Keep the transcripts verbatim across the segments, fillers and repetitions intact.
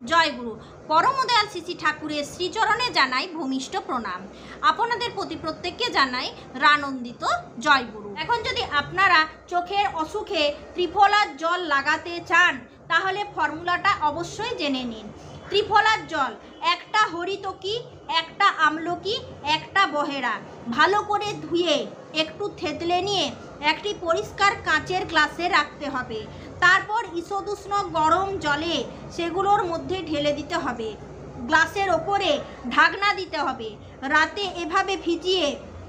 জয়গুরু। পরমদয়াল শ্রী ঠাকুরের শ্রীচরণে জানাই ভূমিষ্ঠ প্রণাম। আপনাদের প্রতি প্রত্যেককে জানাই রানন্দিত জয়গুরু। এখন যদি আপনারা চোখের অসুখে ত্রিফলার জল লাগাতে চান তাহলে ফর্মুলাটা অবশ্যই জেনে নিন। ত্রিফলার জল, একটা হরিতকি, একটা আমলকি, একটা বহেরা ভালো করে ধুয়ে একটু থেতলে নিয়ে একটি পরিষ্কার কাঁচের গ্লাসে রাখতে হবে। তারপর ঈষদুষ্ণ গরম জলে সেগুলোর মধ্যে ঢেলে দিতে হবে। গ্লাসের ওপরে ঢাকনা দিতে হবে। রাতে এভাবে ভিজিয়ে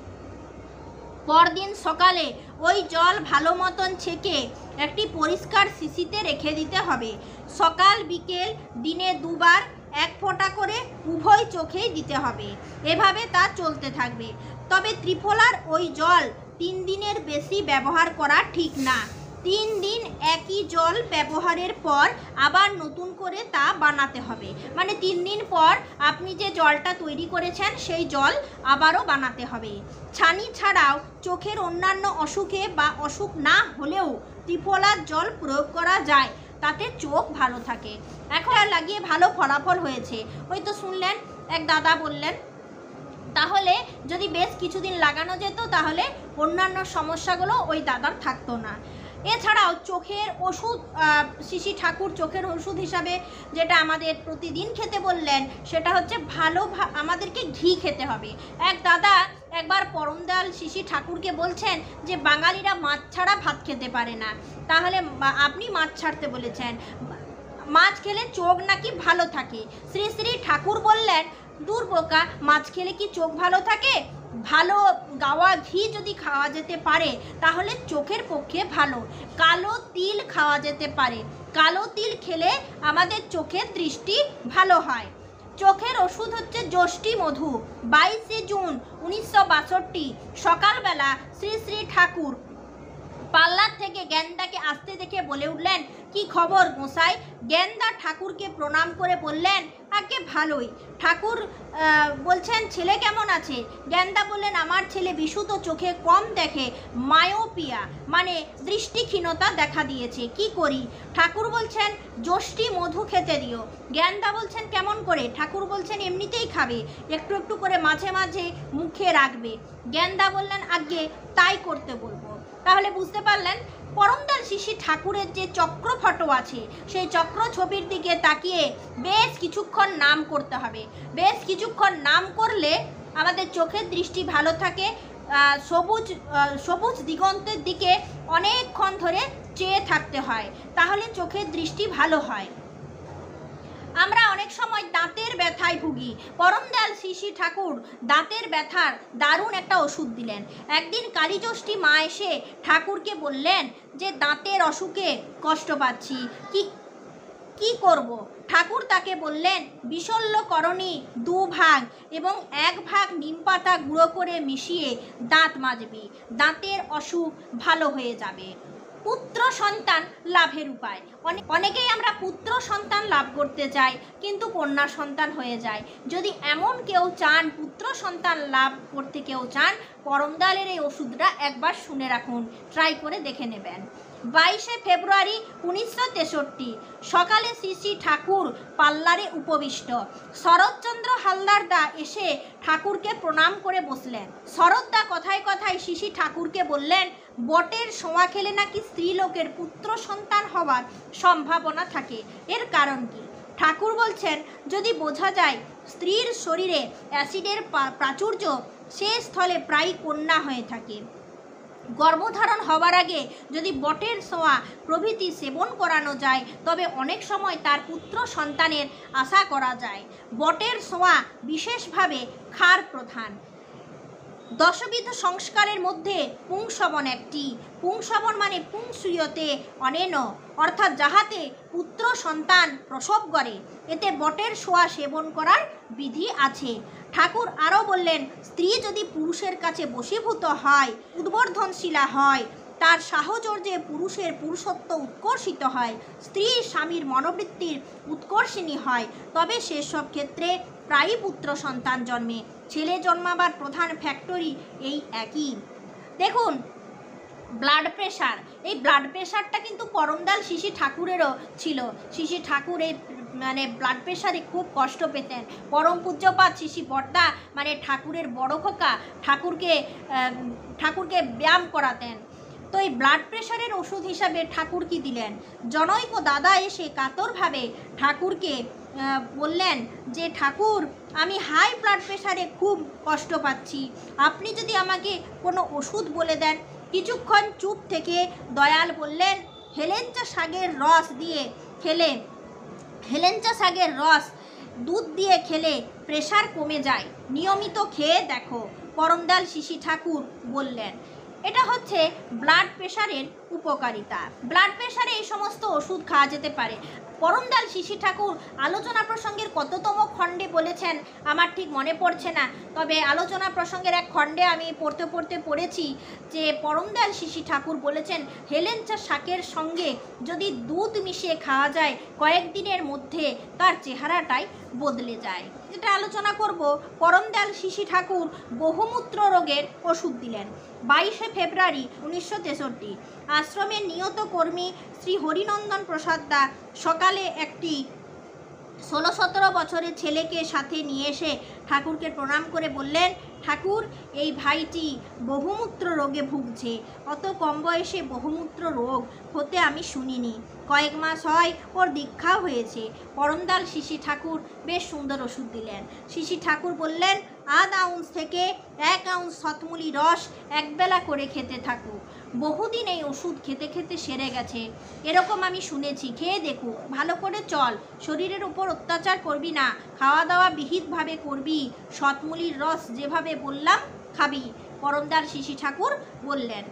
পরদিন সকালে ওই জল ভালো মতন ছেঁকে একটি পরিষ্কার শিশিতে রেখে দিতে হবে। সকাল বিকেল দিনে দুবার এক ফোঁটা করে উভয় চোখেই দিতে হবে। এভাবে তা চলতে থাকবে। তবে ত্রিফলার ওই জল তিন দিনের বেশি ব্যবহার করা ঠিক না। তিন দিন একই জল ব্যবহারের পর আবার নতুন করে তা বানাতে হবে। মানে তিন দিন পর আপনি যে জলটা তৈরি করেছেন সেই জল আবারও বানাতে হবে। ছানি ছাড়াও চোখের অন্যান্য অসুখে বা অসুখ না হলেও ত্রিফলার জল প্রয়োগ করা যায়, তাতে চোখ ভালো থাকে। এখন লাগিয়ে ভালো ফলাফল হয়েছে, ওই তো শুনলেন এক দাদা বললেন। তাহলে যদি বেশ কিছুদিন লাগানো যেত তাহলে অন্যান্য সমস্যাগুলো ওই দাদার থাকতো না। এছাড়াও চোখের ওষুধ, শ্রী ঠাকুর চোখের ওষুধ হিসাবে যেটা আমাদের প্রতিদিন খেতে বললেন সেটা হচ্ছে ভালো আমাদেরকে ঘি খেতে হবে। এক দাদা একবার পরমদয়াল শ্রী ঠাকুরকে বলছেন যে বাঙালিরা মাছ ছাড়া ভাত খেতে পারে না, তাহলে আপনি মাছ ছাড়তে বলেছেন, মাছ খেলে চোখ নাকি ভালো থাকে। শ্রী শ্রী ঠাকুর বললেন, দূর বোকা, মাছ খেলে কি চোখ ভালো থাকে? ভালো গাওয়া ঘি যদি খাওয়া যেতে পারে তাহলে চোখের পক্ষে ভালো। কালো তিল খাওয়া যেতে পারে, কালো তিল খেলে আমাদের চোখের দৃষ্টি ভালো হয়। চোখের ওষুধ হচ্ছে যষ্টি মধু। বাইশে জুন উনিশশো বাষট্টি সকালবেলা শ্রী শ্রী ঠাকুর পাল্লার থেকে গেন্দাকে আসতে দেখে বলে উঠলেন, কি খবর গোসাই? গেন্দা ঠাকুরকে প্রণাম করে বললেন, আগে ভালোই। ঠাকুর বলছেন, ছেলে কেমন আছে? গেন্দা বললেন, আমার ছেলে বিশুদ্ধ চোখে কম দেখে, মায়োপিয়া মানে দৃষ্টিহীনতা দেখা দিয়েছে, কি করি? ঠাকুর বলছেন, যষ্টি মধু খেতে দিও। গেন্দা বলছেন, কেমন করে? ঠাকুর বলছেন, এমনিতেই খাবে, একটু একটু করে মাঝে মাঝে মুখে রাখবে। গেন্দা বললেন, আগে তাই করতে বলবো। তাহলে বুঝতে পারলেন পরমদয়াল শ্রী ঠাকুরের যে চক্র ফটো আছে সেই চক্র ছবির দিকে তাকিয়ে বেশ কিছুক্ষণ নাম করতে হবে। বেশ কিছুক্ষণ নাম করলে আমাদের চোখের দৃষ্টি ভালো থাকে। সবুজ সবুজ দিগন্তের দিকে অনেকক্ষণ ধরে চেয়ে থাকতে হয়, তাহলে চোখের দৃষ্টি ভালো হয়। আমরা অনেক সময় দাঁতের ব্যথায় ভুগি। পরমদয়াল শ্রী শ্রী ঠাকুর দাঁতের ব্যথার দারুণ একটা ওষুধ দিলেন। একদিন কালীষষ্ঠী মা এসে ঠাকুরকে বললেন যে দাঁতের অসুখে কষ্ট পাচ্ছি, কি কি করব? ঠাকুর তাকে বললেন, বিশল্যকরণী দু ভাগ এবং এক ভাগ নিম পাতা গুঁড়ো করে মিশিয়ে দাঁত মাজবি, দাঁতের অসুখ ভালো হয়ে যাবে। পুত্র সন্তান লাভের উপায়। অনেকেই আমরা পুত্র সন্তান লাভ করতে চাই কিন্তু কন্যা সন্তান হয়ে যায়। যদি এমন কেউ চান, পুত্র সন্তান লাভ করতে কেউ চান, পরমদয়ালের এই ওষুধটা একবার শুনে রাখুন, ট্রাই করে দেখে নেবেন। বাইশে ফেব্রুয়ারি উনিশশো তেষট্টি সকালে শ্রী শ্রী ঠাকুর পাল্লারে উপবিষ্ট। শরৎচন্দ্র হালদারদা এসে ঠাকুরকে প্রণাম করে বসলেন। শরৎদা কথায় কথায় শ্রী শ্রী ঠাকুরকে বললেন, বটের সোঁয়া খেলে নাকি স্ত্রীলোকের পুত্র সন্তান হওয়ার সম্ভাবনা থাকে, এর কারণ কি? ঠাকুর বলছেন, যদি বোঝা যায় স্ত্রীর শরীরে অ্যাসিডের প্রাচুর্য, সে স্থলে প্রায় কন্যা হয়ে থাকে। গর্ভধারণ হওয়ার আগে যদি বটের সোঁয়া প্রভৃতি সেবন করানো যায় তবে অনেক সময় তার পুত্র সন্তানের আশা করা যায়। বটের সোঁয়া বিশেষভাবে ক্ষার প্রধান। দশবিধ সংস্কারের মধ্যে পুংসবন একটি। পুংসবন মানে পুংসূয়তে অনেন, অর্থাৎ যাহাতে পুত্র সন্তান প্রসব করে, এতে বটের সোঁয়া সেবন করার বিধি আছে। ঠাকুর আরও বললেন, স্ত্রী যদি পুরুষের কাছে বশীভূত হয়, উদ্বর্ধনশীলা হয়, তার সাহচর্যে পুরুষের পুরুষত্ব উৎকর্ষিত হয়, স্ত্রী স্বামীর মনোবৃত্তির উৎকর্ষিণী হয়, তবে সেসব ক্ষেত্রে প্রায়ই পুত্র সন্তান জন্মে। ছেলে জন্মাবার প্রধান ফ্যাক্টরি এই একই। দেখুন, ব্লাড প্রেশার, এই ব্লাড প্রেশারটা কিন্তু পরমদয়াল শ্রী ঠাকুরেরও ছিল। শ্রী ঠাকুর এই মানে ব্লাড প্রেশারে খুব কষ্ট পেতেন। পরম পূজ্যপাদ শ্রী শ্রী বর্দা মানে ঠাকুরের বড় খোকা ঠাকুরকে ঠাকুরকে ব্যায়াম করাতেন। তো এই ব্লাড প্রেশারের ওষুধ হিসাবে ঠাকুর কি দিলেন? জনৈক দাদা এসে কাতরভাবে ঠাকুরকে বললেন যে ঠাকুর, আমি হাই ব্লাড প্রেশারে খুব কষ্ট পাচ্ছি, আপনি যদি আমাকে কোনো ওষুধ বলে দেন। কিছুক্ষণ চুপ থেকে দয়াল বললেন, হেলেঞ্চা শাকের রস দিয়ে খেলে হেলেঞ্চা শাকের রস দুধ দিয়ে খেলে প্রেশার কমে যায়, নিয়মিত খেয়ে দেখো। পরমদয়াল শ্রী শ্রী ঠাকুর বললেন। এটা হচ্ছে ব্লাড প্রেশারের উপকারিতা। ব্লাড প্রেশারে এই সমস্ত ওষুধ খাওয়া যেতে পারে। পরমদয়াল শ্রী শ্রী ঠাকুর আলোচনা প্রসঙ্গের কততম খণ্ডে বলেছেন আমার ঠিক মনে পড়ছে না, তবে আলোচনা প্রসঙ্গের এক খণ্ডে আমি পড়তে পড়তে পড়েছি যে পরমদয়াল শ্রী শ্রী ঠাকুর বলেছেন হেলেঞ্চা শাকের সঙ্গে যদি দুধ মিশিয়ে খাওয়া যায় কয়েকদিনের মধ্যে তার চেহারাটাই বদলে যায়। যেটা আলোচনা করব, পরমদয়াল শ্রী শ্রী ঠাকুর বহুমূত্র রোগের ওষুধ দিলেন। বাইশে ফেব্রুয়ারি উনিশশো তেষট্টি আশ্রমের নিয়ত কর্মী শ্রী হরিনন্দন প্রসাদ দা সকালে একটি ষোলো সতেরো বছরের ছেলেকে সাথে নিয়ে এসে ঠাকুরকে প্রণাম করে বললেন, ঠাকুর, এই ভাইটি বহুমূত্র রোগে ভুগছে। অত কম বয়সে বহুমূত্র রোগ হতে আমি শুনিনি। কয়েক মাস হয় ওর দীক্ষাও হয়েছে। পরমদয়াল শ্রী শ্রী ঠাকুর বেশ সুন্দর ওষুধ দিলেন। শ্রী শ্রী ঠাকুর বললেন, আধ আউন্স থেকে এক আউন্স শতমূলী রস একবেলা করে খেতে থাকো। বহুদিন এই ওষুধ খেতে খেতে সেরে গেছে, এরকম আমি শুনেছি। খেয়ে দেখো, ভালো করে চল, শরীরের উপর অত্যাচার করবি না, খাওয়া দাওয়া বিহিতভাবে করবি, শতমূলীর রস যেভাবে বললাম খাবি। পরমদয়াল শ্রী শ্রী ঠাকুর বললেন।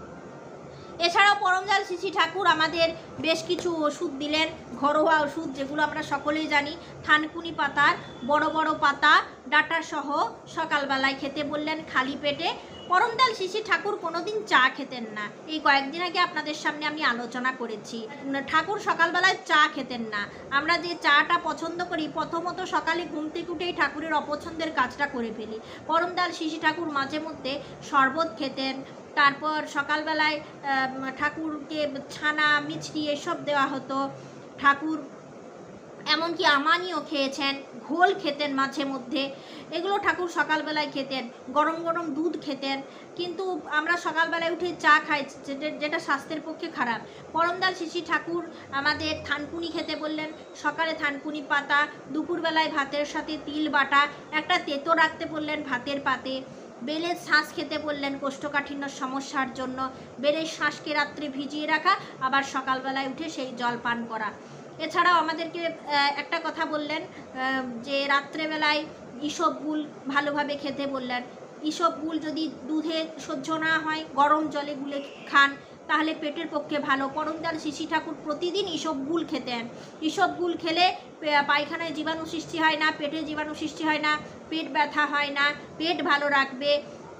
এছাড়াও পরমদয়াল শ্রী শ্রী ঠাকুর আমাদের বেশ কিছু ওষুধ দিলেন, ঘরোয়া ওষুধ, যেগুলো আমরা সকলেই জানি। থানকুনি পাতার বড় বড় পাতা ডাঁটা সহ সকালবেলায় খেতে বললেন খালি পেটে। পরমদয়াল শ্রী শ্রী ঠাকুর কোনোদিন চা খেতেন না, এই কয়েকদিন আগে আপনাদের সামনে আমি আলোচনা করেছি। ঠাকুর সকালবেলায় চা খেতেন না। আমরা যে চাটা পছন্দ করি, প্রথমত সকালে ঘুম থেকে উঠেই ঠাকুরের অপছন্দের কাজটা করে ফেলি। পরমদয়াল শ্রী শ্রী ঠাকুর মাঝে মধ্যে শরবত খেতেন, তারপর সকালবেলায় ঠাকুরকে ছানা মিষ্টি এসব দেওয়া হতো। ঠাকুর এমনকি আমানিও খেয়েছেন, ঘোল খেতেন মাঝে মধ্যে, এগুলো ঠাকুর সকালবেলায় খেতেন। গরম গরম দুধ খেতেন, কিন্তু আমরা সকালবেলায় উঠে চা খাই, যেটা স্বাস্থ্যের পক্ষে খারাপ। পরমদয়াল শ্রী শ্রী ঠাকুর আমাদের থানকুনি খেতে বললেন, সকালে থানকুনি পাতা, দুপুরবেলায় ভাতের সাথে তিল বাটা, একটা তেতো রাখতে বললেন ভাতের পাতে। বেলের শাঁস খেতে বললেন কোষ্ঠকাঠিন্য সমস্যার জন্য। বেলের শাঁসকে রাত্রে ভিজিয়ে রাখা, আবার সকালবেলায় উঠে সেই জল পান করা। এছাড়াও আমাদেরকে একটা কথা বললেন যে রাত্রেবেলায় ইসবগুল ভালোভাবে খেতে বললেন। ইসবগুল যদি দুধে সহ্য না হয়, গরম জলে গুলে খান, তাহলে পেটের পক্ষে ভালো। পরমদয়াল শ্রী শ্রী ঠাকুর প্রতিদিন ইসবগুল খেতেন। ইসবগুল খেলে পায়খানায় জীবাণু সৃষ্টি হয় না, পেটে জীবাণু সৃষ্টি হয় না, পেট ব্যথা হয় না, পেট ভালো রাখবে,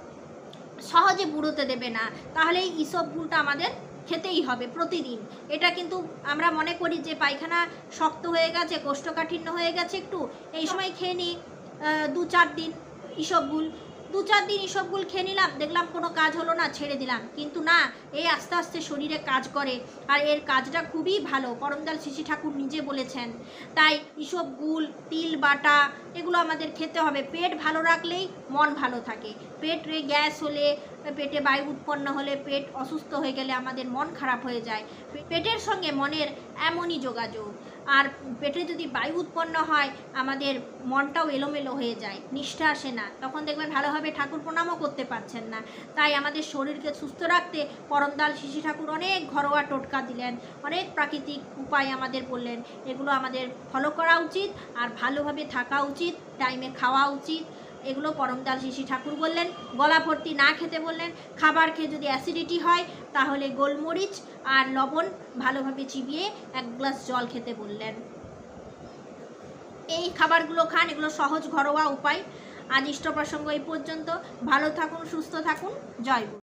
সহজে বুড়োতে দেবে না। তাহলে এই ইসবগুলটা আমাদের খেতেই হবে প্রতিদিন। এটা কিন্তু আমরা মনে করি যে পায়খানা শক্ত হয়ে গেছে, কোষ্ঠকাঠিন্য হয়ে গেছে, একটু এই সময় খেয়ে নিই দু চার দিন ইসবগুল, দু চার দিন ইসবগুল খেয়ে নিলাম, দেখলাম কোনো কাজ হলো না, ছেড়ে দিলাম। কিন্তু না, এই আস্তে আস্তে শরীরে কাজ করে, আর এর কাজটা খুবই ভালো, পরমদয়াল শ্রী শ্রী ঠাকুর নিজে বলেছেন। তাই ইসবগুল, তিল বাটা এগুলো আমাদের খেতে হবে। পেট ভালো রাখলেই মন ভালো থাকে। পেটে গ্যাস হলে, পেটে বায়ু উৎপন্ন হলে, পেট অসুস্থ হয়ে গেলে আমাদের মন খারাপ হয়ে যায়। পেটের সঙ্গে মনের এমনই যোগাযোগ। আর পেটে যদি বায়ু উৎপন্ন হয়, আমাদের মনটাও এলোমেলো হয়ে যায়, নিষ্ঠা আসে না, তখন দেখবেন ভালোভাবে ঠাকুর প্রণামও করতে পারছেন না। তাই আমাদের শরীরকে সুস্থ রাখতে পরমদয়াল শ্রী শ্রী ঠাকুর অনেক ঘরোয়া টোটকা দিলেন, অনেক প্রাকৃতিক উপায় আমাদের বললেন। এগুলো আমাদের ফলো করা উচিত, আর ভালোভাবে থাকা উচিত, টাইমে খাওয়া উচিত। এগুলো পরমদয়াল শ্রী শ্রী ঠাকুর বললেন। গলা ভর্তি না খেতে বললেন। খাবার খেয়ে যদি অ্যাসিডিটি হয়, তাহলে গোলমরিচ আর লবণ ভালোভাবে চিবিয়ে এক গ্লাস জল খেতে বললেন। এই খাবারগুলো খান, এগুলো সহজ ঘরোয়া উপায়। আজ ইষ্ট প্রসঙ্গ এই পর্যন্ত। ভালো থাকুন, সুস্থ থাকুন, জয় গুরু।